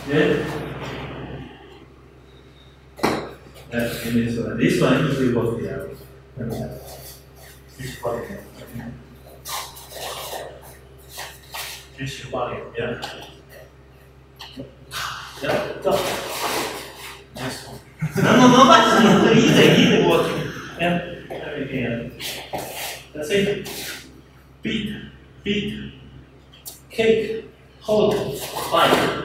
Then, and this one easily works the arrows. Yeah. Yeah, go. Nice one. No, that's easy working. Yeah, everything else. That's it. Beat, cake, hold, fine.